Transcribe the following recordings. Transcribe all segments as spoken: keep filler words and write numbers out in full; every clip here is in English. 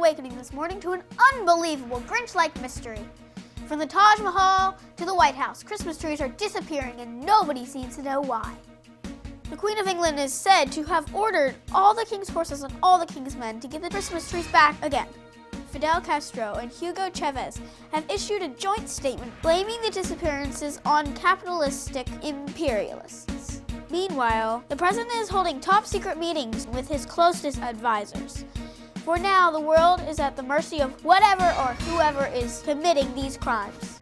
awakening this morning to an unbelievable Grinch-like mystery. From the Taj Mahal to the White House, Christmas trees are disappearing and nobody seems to know why. The Queen of England is said to have ordered all the king's horses and all the king's men to get the Christmas trees back again. Fidel Castro and Hugo Chavez have issued a joint statement blaming the disappearances on capitalistic imperialists. Meanwhile, the president is holding top-secret meetings with his closest advisors. For now, the world is at the mercy of whatever or whoever is committing these crimes.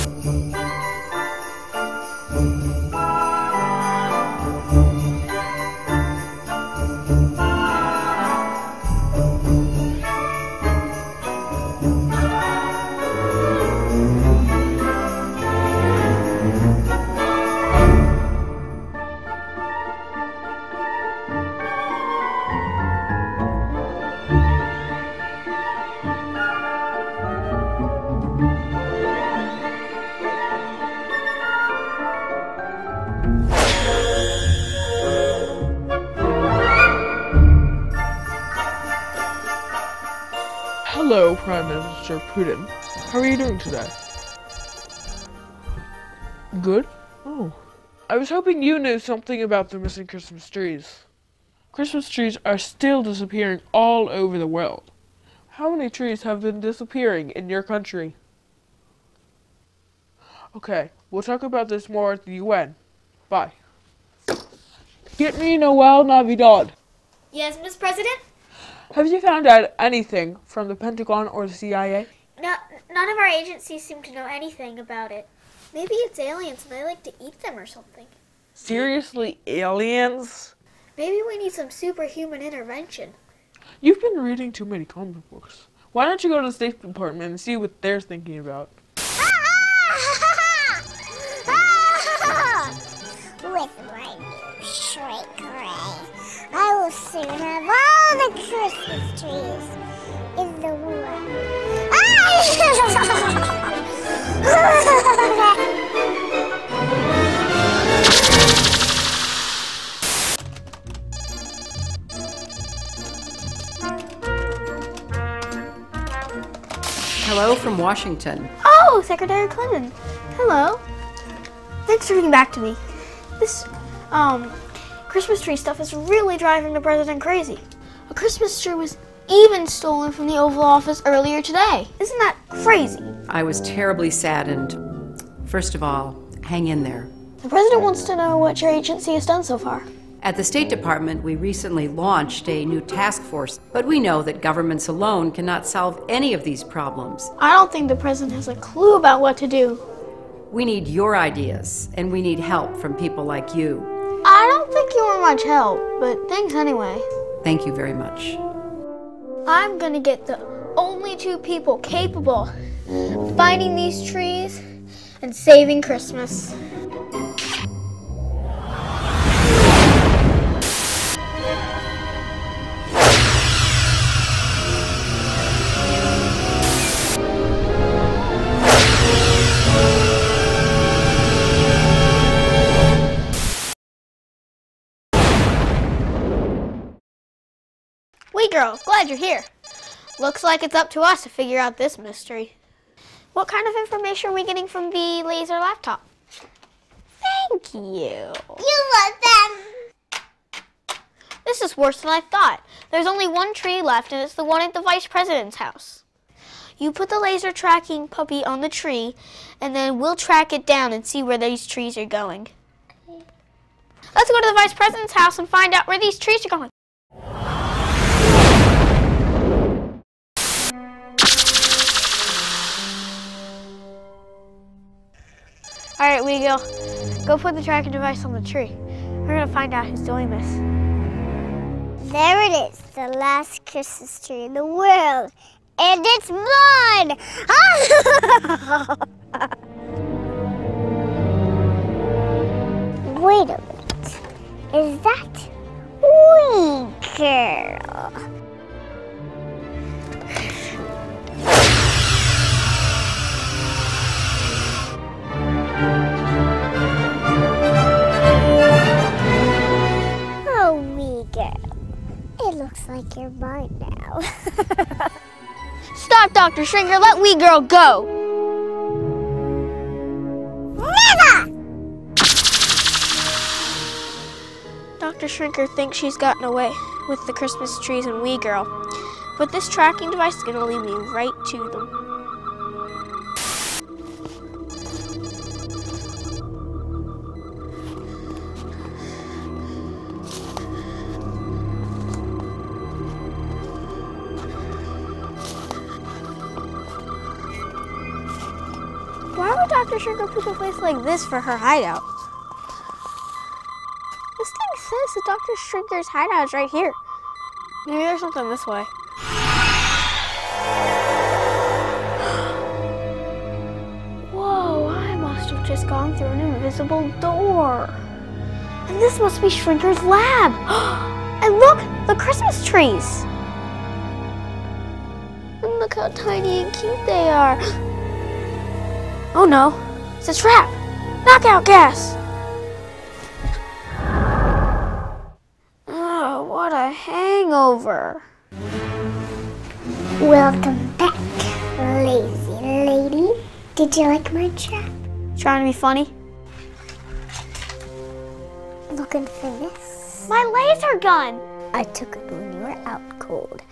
Hello, Prime Minister Putin. How are you doing today? Good? Oh. I was hoping you knew something about the missing Christmas trees. Christmas trees are still disappearing all over the world. How many trees have been disappearing in your country? Okay, we'll talk about this more at the U N. Bye. Get me Noel Navidad. Yes, Mister President? Have you found out anything from the Pentagon or the C I A? No, none of our agencies seem to know anything about it. Maybe it's aliens and they like to eat them or something. Seriously, aliens? Maybe we need some superhuman intervention. You've been reading too many comic books. Why don't you go to the State Department and see what they're thinking about? With my new shrink ray, I will soon have all the Christmas trees in the world. Hello from Washington. Oh, Secretary Clinton. Hello. Thanks for getting back to me. This, um, Christmas tree stuff is really driving the president crazy. A Christmas tree was even stolen from the Oval Office earlier today. Isn't that crazy? I was terribly saddened. First of all, hang in there. The president wants to know what your agency has done so far. At the State Department, we recently launched a new task force, but we know that governments alone cannot solve any of these problems. I don't think the president has a clue about what to do. We need your ideas, and we need help from people like you. I don't think you were much help, but thanks anyway. Thank you very much. I'm gonna get the only two people capable of finding these trees and saving Christmas. Wee girl, glad you're here. Looks like it's up to us to figure out this mystery. What kind of information are we getting from the laser laptop? Thank you. You want them? This is worse than I thought. There's only one tree left and it's the one at the Vice President's house. You put the laser tracking puppy on the tree and then we'll track it down and see where these trees are going. Let's go to the Vice President's house and find out where these trees are going. All right, we go. Go put the tracking device on the tree. We're gonna find out who's doing this. There it is, the last Christmas tree in the world. And it's mine! Wait a minute. Is that Wee Girl? Oh, Wee Girl. It looks like you're mine now. Stop, Doctor Shrinker. Let Wee Girl go. Never! Doctor Shrinker thinks she's gotten away with the Christmas trees and Wee Girl, but this tracking device is going to lead me right to them. Why would Doctor Shrinker pick a place like this for her hideout? This thing says that Doctor Shrinker's hideout is right here. Maybe there's something this way. Whoa, I must have just gone through an invisible door. And this must be Shrinker's lab. And look, the Christmas trees. And look how tiny and cute they are. Oh no, it's a trap! Knockout gas! Oh, what a hangover. Welcome back, lazy lady. Did you like my trap? Trying to be funny? Looking for this? My laser gun! I took it when you were out cold.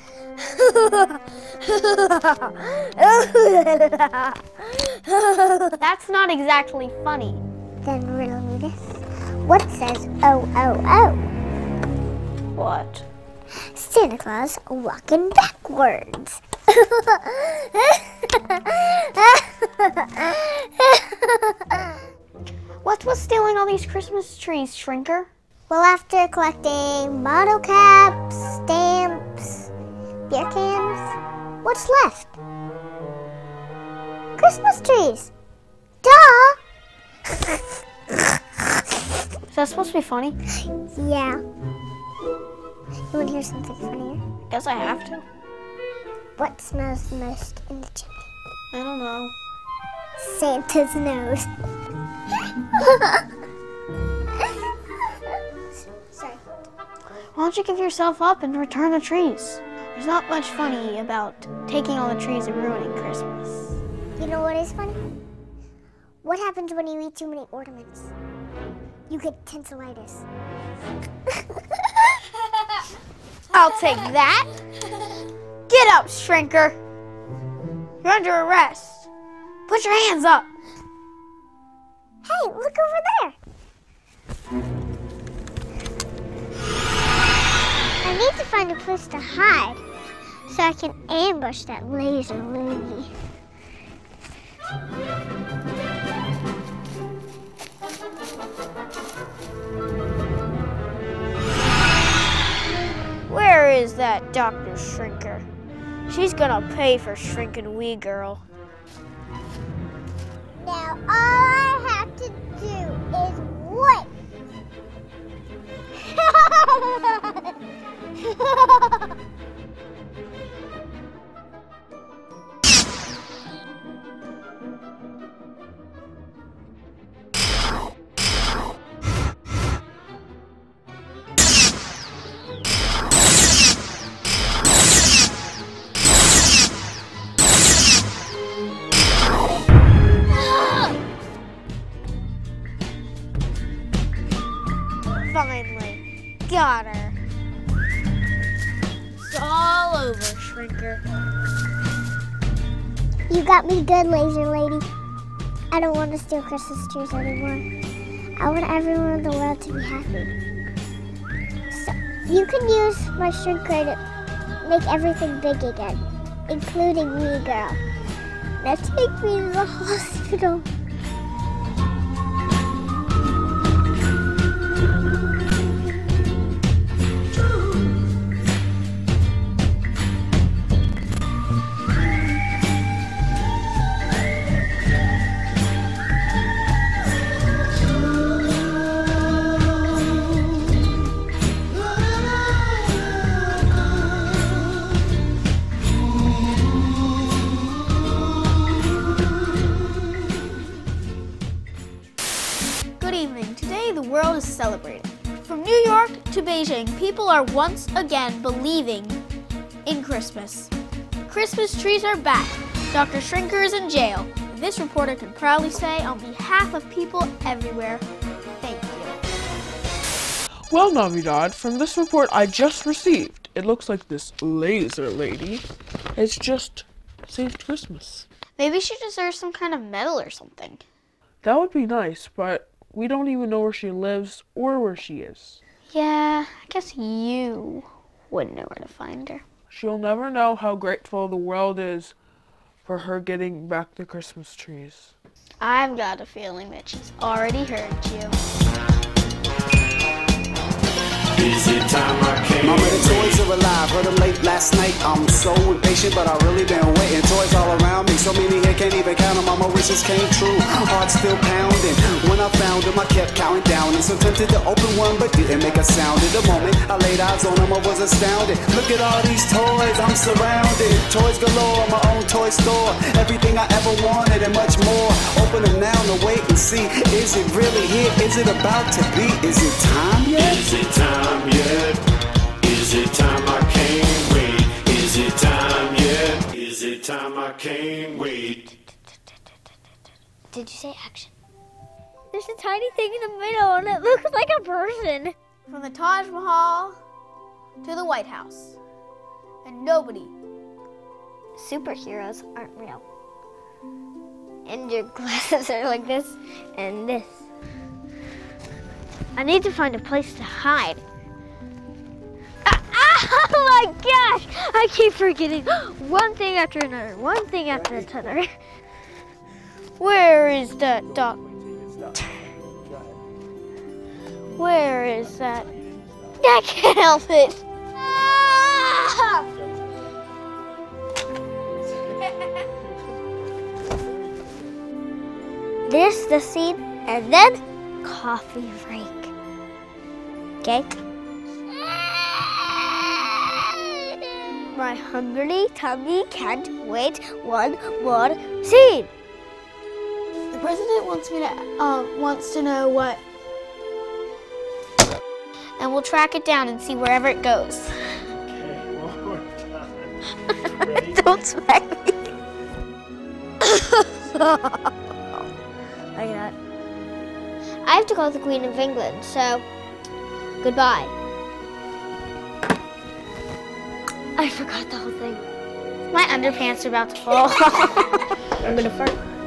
That's not exactly funny. Then riddle me this. What says oh, oh, oh? What? Santa Claus walking backwards. What's with stealing all these Christmas trees, Shrinker? Well, after collecting bottle caps, stamps, beer cans, what's left? Christmas trees. Duh! Is that supposed to be funny? Yeah. You want to hear something funnier? Guess I have to. What smells the most in the chimney? I don't know. Santa's nose. Sorry. Why don't you give yourself up and return the trees? There's not much funny about taking all the trees and ruining Christmas. You know what is funny? What happens when you eat too many ornaments? You get tonsillitis. I'll take that. Get up, Shrinker. You're under arrest. Put your hands up. Hey, look over there. I need to find a place to hide so I can ambush that laser lady. Where is that Doctor Shrinker? She's gonna pay for shrinking Wee Girl. Now all I have to do is wait. Finally, got her. It's all over, Shrinker. You got me good, laser lady. I don't want to steal Christmas trees anymore. I want everyone in the world to be happy. So you can use my shrinker to make everything big again, including me, girl. Now take me to the hospital. The world is celebrating. From New York to Beijing, people are once again believing in Christmas. Christmas trees are back. Doctor Shrinker is in jail. This reporter can proudly say on behalf of people everywhere, thank you. Well, Navidad, from this report I just received, it looks like this laser lady has just saved Christmas. Maybe she deserves some kind of medal or something. That would be nice, but we don't even know where she lives or where she is. Yeah, I guess you wouldn't know where to find her. She'll never know how grateful the world is for her getting back the Christmas trees. I've got a feeling that she's already heard you. Is it time I came? Mama, the toys are alive. Heard them late last night. I'm so impatient, but I really been waiting. Toys all around me, so many here can't even count them. All my wishes came true. Heart still pounding. When I found them, I kept counting down. And so tempted to open one, but didn't make a sound. In the moment I laid eyes on them, I was astounded. Look at all these toys, I'm surrounded. Toys galore, my own toy store. Everything I ever wanted and much more. Open them now to wait and see. Is it really here? Is it about to be? Is it time yet? Is it time yet? Is it time I can't wait? Is it time yet? Is it time I can't wait? Did you say action? There's a tiny thing in the middle and it looks like a person. From the Taj Mahal to the White House. And nobody. Superheroes aren't real. And your glasses are like this and this. I need to find a place to hide. Oh my gosh! I keep forgetting one thing after another, one thing after another. Where is that doc? Where is that? I can't help it. Ah! This the scene, and then coffee break. Okay? My hungry tummy can't wait one more scene. The president wants me to um wants to know what, and we'll track it down and see wherever it goes. Okay, one more time. Ready? Don't smack me. I got. I have to call the Queen of England, so goodbye. I forgot the whole thing. My underpants are about to fall. I'm gonna fart.